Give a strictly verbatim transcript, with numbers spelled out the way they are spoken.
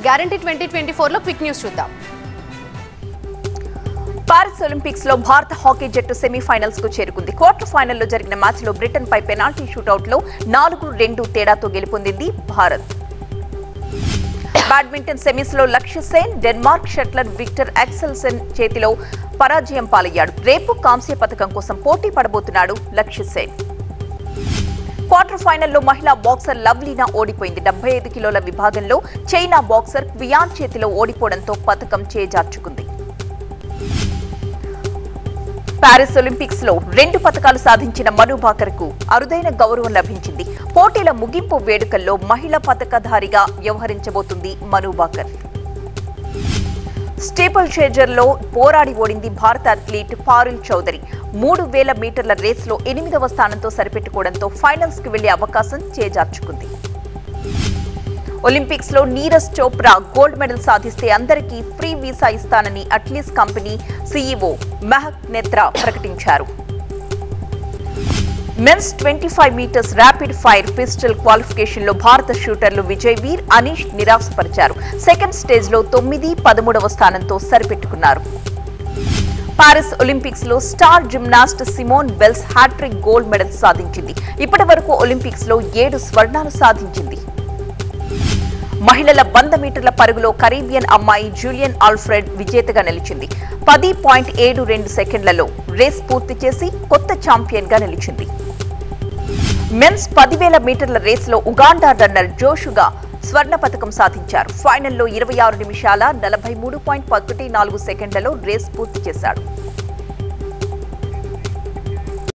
Guarantee twenty twenty four లో quick news చూద్దాం. Paris Olympics లో భారత హాకీ జట్టు సెమీఫైనల్స్ కు చేరుకుంది. క్వార్టర్ ఫైనల్లో జరిగిన మ్యాచ్ లో బ్రిటన్ పై పెనాల్టీ షూటౌట్ లో నాలుగు రెండు తేడాతో గెలుపొందింది భారత్. బ్యాడ్మింటన్ సెమీస్ లో Lakshya Sen Denmark shuttler Viktor Axelsen చేతిలో పరాజయం పాలయ్యాడు. రేపు కాంస్య పథకం కోసం పోటీ పడబోతున్నాడు లక్ష్య సేన్. క్వార్టర్ ఫైనల్లో మహిళా బాక్సర్ లవ్లీనా ఓడిపోయింది. డెబ్బై ఐదు కిలోల విభాగంలో చైనా బాక్సర్ క్వియాన్ చేతిలో ఓడిపోవడంతో పథకం చేజార్చుకుంది. పారిస్ ఒలింపిక్స్ లో రెండు పతకాలు సాధించిన మను భాకర్ కు అరుదైన గౌరవం లభించింది. పోటీల ముగింపు వేడుకల్లో మహిళా పతకధారిగా వ్యవహరించబోతుంది మను భాకర్. స్టీపుల్ చేజర్ లో పోరాడి ఓడింది భారత అథ్లీట్ పారుల్ చౌదరి. మూడు వేల మీటర్ల రేస్ లో ఎనిమిదవ స్థానంతో సరిపెట్టుకోవడంతో ఫైనల్స్ కి వెళ్లే అవకాశం చేజార్చుకుంది. ఒలింపిక్స్ లో నీరజ్ చోప్రా గోల్డ్ మెడల్ సాధిస్తే అందరికీ ఫ్రీ వీసా ఇస్తానని Atlys company CEO Mehak Netra ప్రకటించారు. Men's twenty five metres rapid fire pistol qualification లో భారత షూటర్లు విజయ్ వీర్, అనీష్ నిరాశపరిచారు. సెకండ్ స్టేజ్ లో తొమ్మిది పదమూడవ స్థానంతో సరిపెట్టుకున్నారు. పారిస్ ఒలింపిక్స్ లో star gymnast Simone Biles hat-trick gold medal సాధించింది. ఇప్పటి వరకు ఒలింపిక్స్ లో ఏడు స్వర్ణాలు సాధించింది. మహిళల వంద మీటర్ల పరుగులో కరీబియన్ అమ్మాయి జూలియన్ ఆల్ఫ్రెడ్ విజేతగా నిలిచింది. పది పాయింట్ ఏడు రెండు సెకండ్లలో రేస్ పూర్తి చేసి కొత్త ఛాంపియన్ గా నిలిచింది. మెన్స్ పదివేల మీటర్ల రేస్ లో ఉగాండా రన్నర్ జోషుగా స్వర్ణ పతకం సాధించారు. ఫైనల్లో ఇరవై ఆరు నిమిషాల నలభై మూడు పాయింట్ ఒకటి నాలుగు సెకండ్లలో రేస్ పూర్తి చేశాడు.